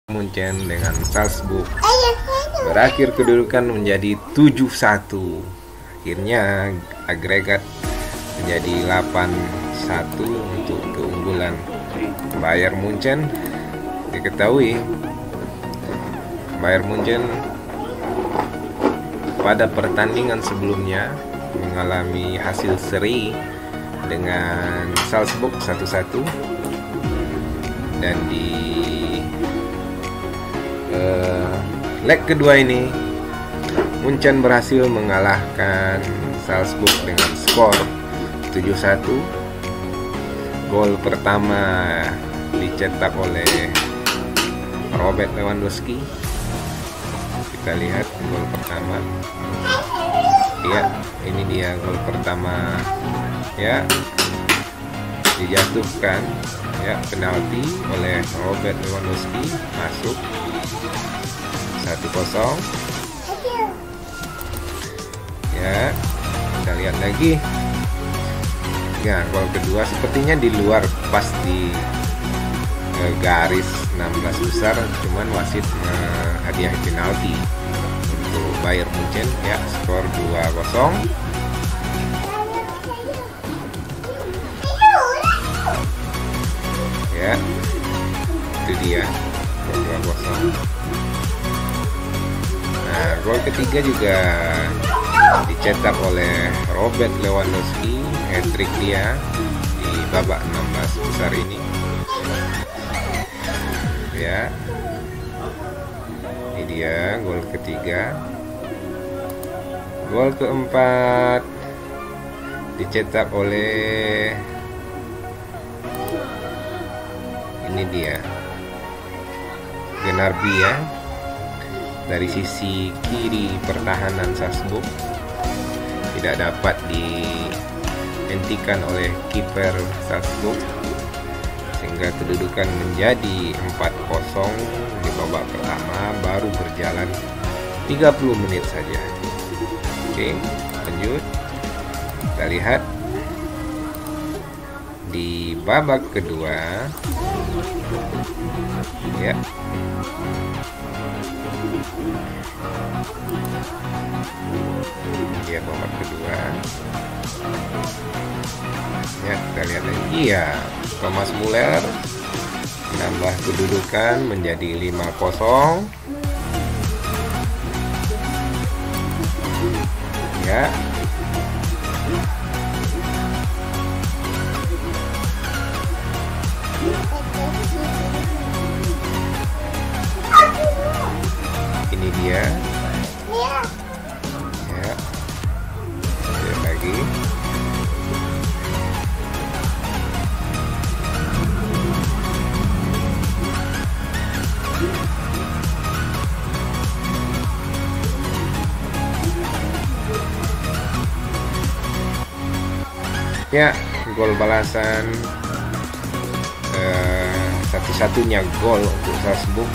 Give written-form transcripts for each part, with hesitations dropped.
Munchen dengan Salzburg berakhir kedudukan menjadi 7-1. Akhirnya agregat menjadi 8-1 untuk keunggulan Bayern Munchen. Diketahui Bayern Munchen pada pertandingan sebelumnya mengalami hasil seri dengan Salzburg 1-1, dan di leg kedua ini Munchen berhasil mengalahkan Salzburg dengan skor 7-1. Gol pertama dicetak oleh Robert Lewandowski. Kita lihat gol pertama. Ya, ini dia gol pertama. Ya, dijatuhkan, ya, penalti oleh Robert Lewandowski, masuk 1-0. Ya, kita lihat lagi. Ya, gol kedua sepertinya di luar, pas di garis 16 besar, cuman wasit menghadiahi penalti untuk Bayern Munchen. Ya, skor 2-0. Ya, itu dia gol 2-0. Nah, gol ketiga juga dicetak oleh Robert Lewandowski, hat-trick dia di babak 16 besar ini. Ya, ini dia gol ketiga. Gol keempat dicetak oleh, ini dia, Gnabry, ya, dari sisi kiri pertahanan Salzburg, tidak dapat dihentikan oleh kiper Salzburg, sehingga kedudukan menjadi 4-0 di babak pertama, baru berjalan 30 menit saja. Oke, lanjut. Kita lihat di babak kedua. Ya, dia babak kedua. Ya, kita lihat lagi, ya, Thomas Muller menambah kedudukan menjadi 5-0. Ya, ini dia. Ya, lihat lagi. Ya, gol balasan, satu-satunya gol untuk Salzburg.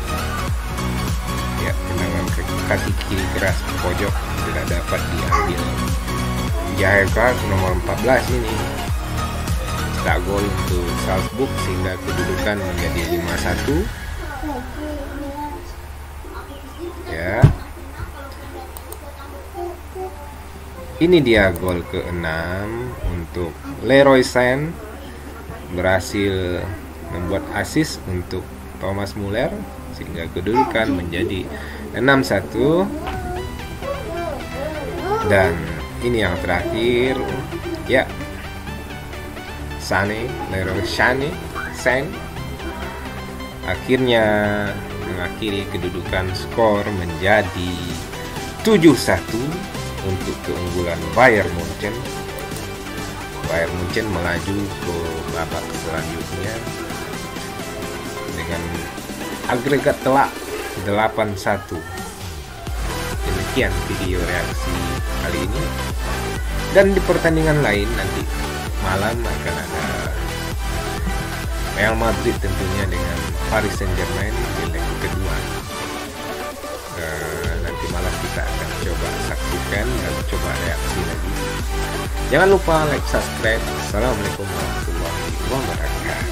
Ya, tendangan ke kaki kiri keras ke pojok tidak dapat diambil. Jaeka nomor 14 ini tak gol untuk Salzburg, sehingga kedudukan menjadi 5-1. Ya, ini dia gol ke-6 untuk Leroy Sané, berhasil membuat assist untuk Thomas Muller, sehingga kedudukan menjadi 6-1. Dan ini yang terakhir, ya, Sané, Leroy Sané akhirnya mengakhiri kedudukan, skor menjadi 7-1 untuk keunggulan Bayern Munchen. Bayern Munchen melaju ke babak selanjutnya dengan agregat telak 8-1. Demikian video reaksi kali ini, dan di pertandingan lain nanti malam akan ada Real Madrid tentunya dengan Paris Saint-Germain di leg kedua. Nanti malam kita akan coba saksikan dan coba reaksi lagi. Jangan lupa like, subscribe. Assalamualaikum warahmatullahi wabarakatuh.